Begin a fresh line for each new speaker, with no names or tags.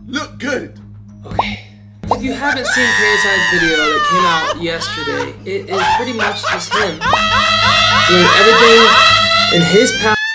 look good.
Okay. If you haven't seen KSI's video that came out yesterday, it is pretty much just him doing everything in his power.